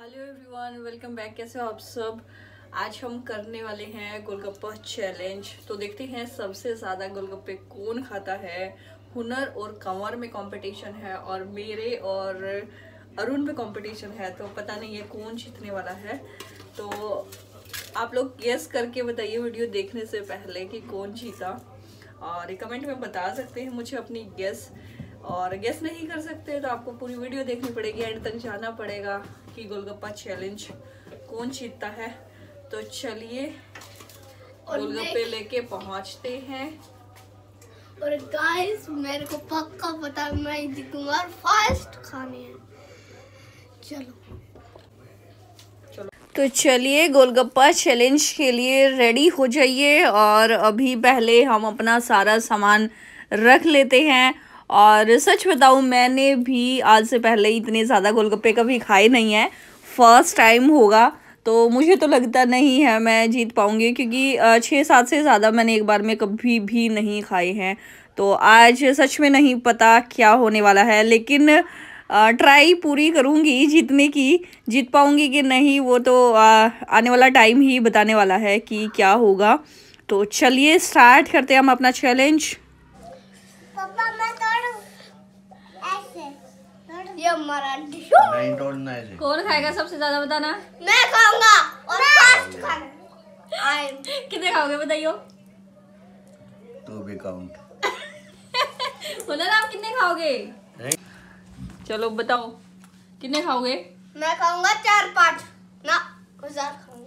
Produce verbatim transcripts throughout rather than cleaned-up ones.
Hello everyone, welcome back. कैसे हो आप सब। आज हम करने वाले हैं गोलगप्पा चैलेंज। तो देखते हैं सबसे ज़्यादा गोलगप्पे कौन खाता है। हुनर और कंवर में कंपटीशन है और मेरे और अरुण में कंपटीशन है, तो पता नहीं है कौन जीतने वाला है। तो आप लोग गेस करके बताइए वीडियो देखने से पहले कि कौन जीता, और कमेंट में बता सकते हैं मुझे अपनी गेस। और गेस नहीं कर सकते तो आपको पूरी वीडियो देखनी पड़ेगी, एंड तक जाना पड़ेगा कि गोलगप्पा चैलेंज कौन जीतता है। तो चलिए गोलगप्पे लेके पहुंचते हैं। और गाइस मेरे को पक्का पता है मैं जीतूंगा और फर्स्ट खाने हैं। चलो चलो तो चलिए गोलगप्पा चैलेंज के लिए रेडी हो जाइए। और अभी पहले हम अपना सारा सामान रख लेते हैं। और सच बताऊं, मैंने भी आज से पहले इतने ज़्यादा गोलगप्पे कभी खाए नहीं है, फर्स्ट टाइम होगा। तो मुझे तो लगता नहीं है मैं जीत पाऊंगी, क्योंकि छः सात से ज़्यादा मैंने एक बार में कभी भी नहीं खाए हैं। तो आज सच में नहीं पता क्या होने वाला है, लेकिन ट्राई पूरी करूंगी जीतने की। जीत पाऊंगी कि नहीं वो तो आ, आने वाला टाइम ही बताने वाला है कि क्या होगा। तो चलिए स्टार्ट करते हैं हम अपना चैलेंज। पापा मैं तोड़ूं ऐसे तोड़। ये हमारा डिशो नहीं तोड़ना है। कौन खाएगा सबसे ज्यादा, बताना। मैं खाऊंगा और फर्स्ट खाना। आई कितने खाओगे बताइयो। तू भी काउंट। बोला ना, आप कितने खाओगे। चलो बताओ कितने खाओगे। मैं खाऊंगा चार पाँच ना हजार खाऊंगा।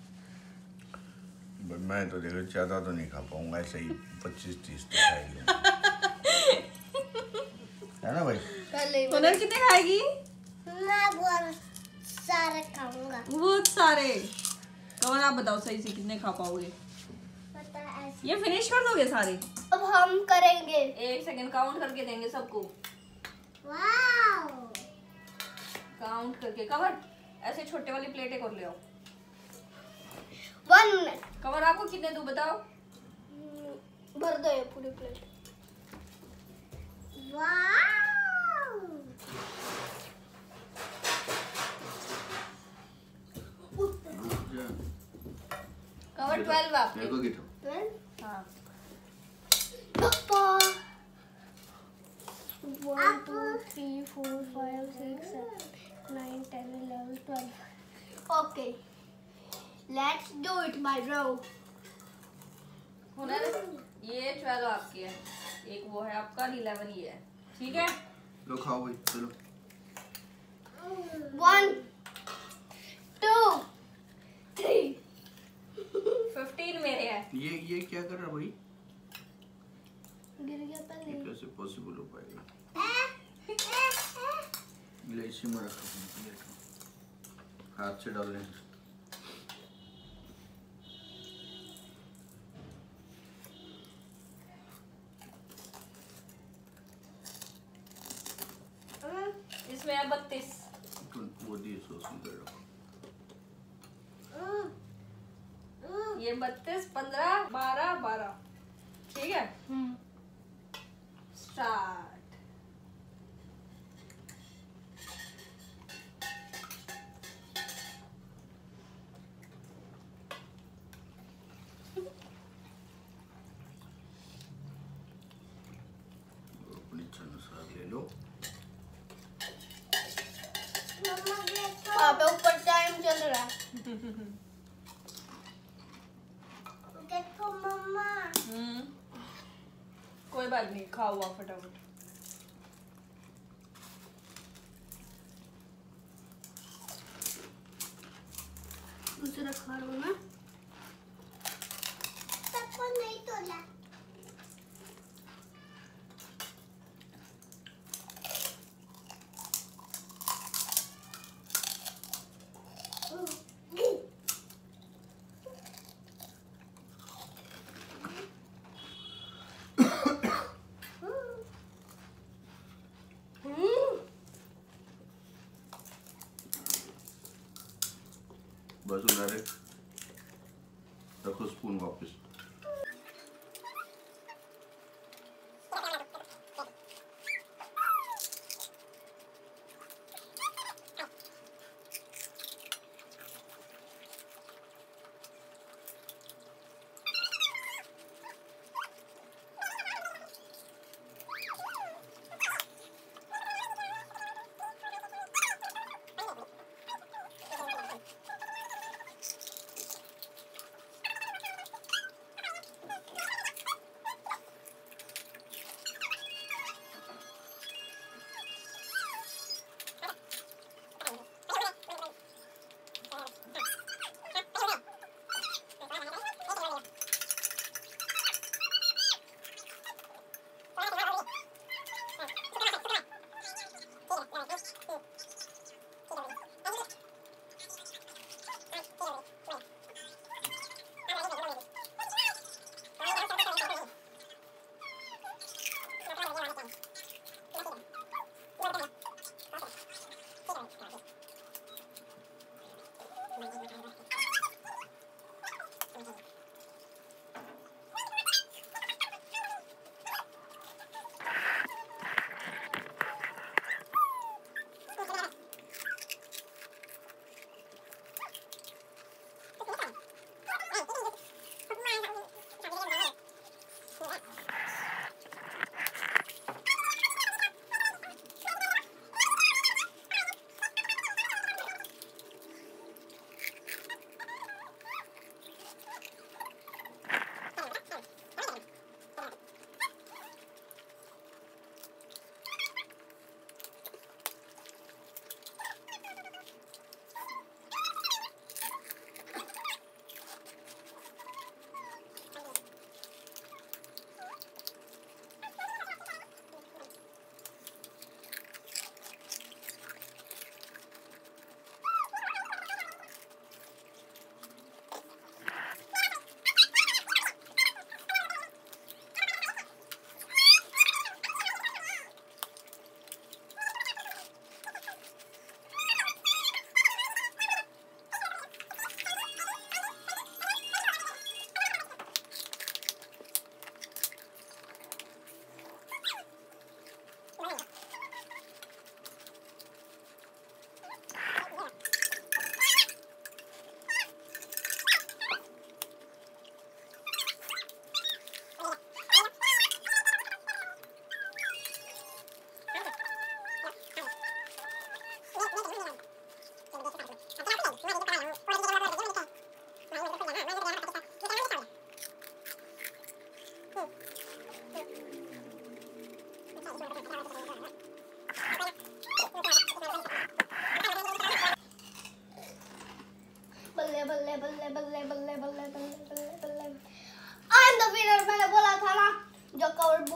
मैं तो देखो ज्यादा तो नहीं खा पाऊंगा, ऐसे ही पच्चीस तीस तो खा ही लूंगा। है ना भाई। पहले बोला कितने खाएगी। मैं बहुत सारे खाऊंगा। बहुत सारे। कौन आप बताओ सही से कितने खा पाओगे। पता है ऐसे। ये फिनिश कर दोगे सारे। अब हम करेंगे एक सेकंड काउंट करके देंगे सबको। वाओ काउंट करके। कवर ऐसे छोटे वाली प्लेट एक और ले आओ। वन मिनट कवर आपको कितने दूं बताओ। भर दो ये पूरी प्लेट। वाओ कवर ट्वेल्व आपके। मेरे को कितना? हाँ पापा one two three four five six seven nine ten eleven twelve. Okay let's do it my bro. हुनर ये ट्वेल्व आपके है, एक वो है आपका, इलेवन ये है। ठीक है लो खाओ भाई, चलो। वन टू थ्री फिफ्टीन मेरे हैं। ये ये क्या कर रहा भाई। गिर गया पहले। ये कैसे पॉसिबल हो पाएगा। ले इसी में रखो, हाथ से डाल लें। इसमें है बत्तीस। वो दिए सॉस में कर रखो। ये बत्तीस, पंद्रह, बारह, बारह। ठीक है स्टार्ट। अपनी इच्छा अनुसार ले लो। वहाँ पे ऊपर टाइम चल रहा है। देखो मम्मा। हम्म कोई बात नहीं, खाओ हुआ फटाफट। दूसरा खा रहा हूँ ना। सबको नहीं तोला। बस उधर रखो स्पून वापस।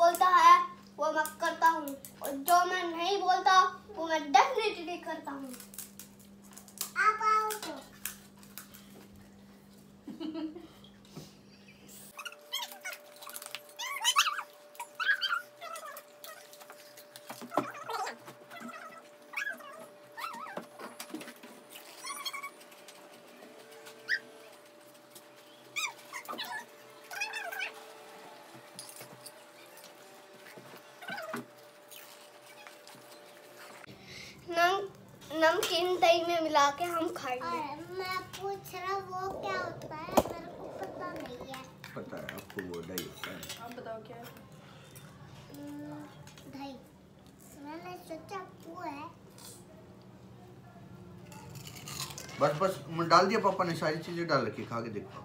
बोलता है वो मैं करता हूँ, और जो मैं नहीं बोलता वो मैं डेफिनेटली करता हूँ। आप आओ तो। नम नमकीन दही में मिला के हम खाएंगे। मैं पूछ रहा वो क्या होता है, मेरे को पता नहीं है। पता है आपको, वो दही होता है। आप बताओ क्या है? दही। मैंने सोचा वो है। बस बस डाल दिया पापा ने, सारी चीजें डाल रखी, खा के देखो।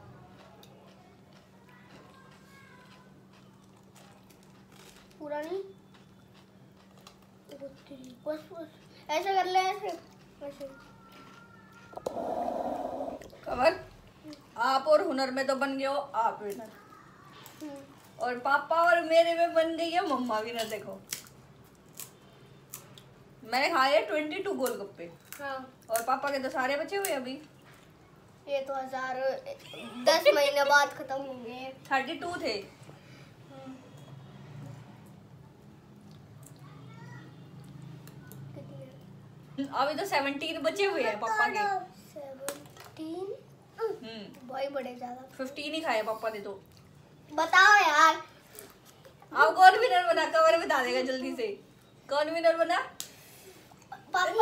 पूरा नहीं, बस बस ऐसे कर ले, ऐसे ऐसे। कवर, आप और हुनर में तो बन गए हो आप विनर, और पापा और मेरे में बन गई है मम्मा विनर। देखो मैंने खाए ट्वेंटी टू गोलगप्पे। हाँ, और पापा के तो सारे बचे हुए अभी। ये तो हजार दस महीने बाद खत्म होंगे। थर्टी टू थे। अभी तो सेवनटीन बचे हुए हैं पापा के। सेवनटीन हम्म, भाई बड़े ज्यादा। फिफ्टीन ही खाए पापा ने तो। बताओ यार, आप कौन विनर बना? कवर बता देगा जल्दी से, कौन विनर बना? पापा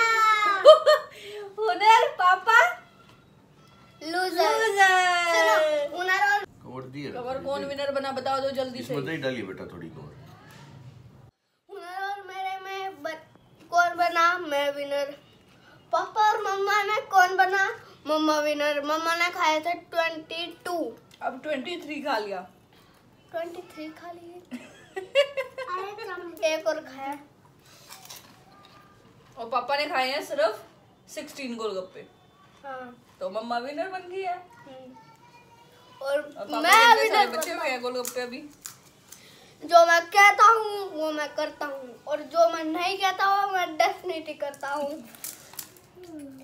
हुनर, पापा लूजर। लूजर। हुनर और कवर दिए। कवर कौन विनर बना बताओ दो जल्दी से। इसमें दही डाली बेटा थोड़ी कवर। हुनर और मेरे में ब... कौन बना? मैं विनर। पापा और मम्मा में कौन बना? मम्मा विनर। मम्मा ने खाए थे ट्वेंटी टू, अब ट्वेंटी थ्री खा लिया। ट्वेंटी थ्री खा लिए। एक और खाया। और पापा ने खाए हैं सिर्फ सिक्सटीन गोलगप्पे। हाँ। तो मम्मा विनर बन गई है। और, और मैं विनर बचे हुए हैं गोलगप्पे अभी। जो मैं कहता हूँ वो मैं करता हूँ, और जो मैं नहीं कहता हूँ मैं डेफिनेटली करता हूँ।